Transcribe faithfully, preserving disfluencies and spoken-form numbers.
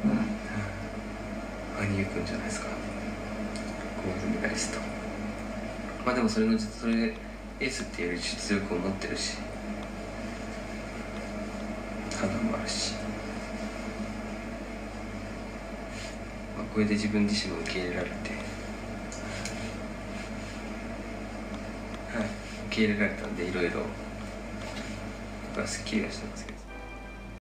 羽生くんじゃないですか、ゴールメダリスト。まあでもそれのそれでエースっていう実力を持ってるし、肌もあるし、まあ、これで自分自身も受け入れられて、はい、受け入れられたんで、いろいろ僕はすっきりはしてますけど。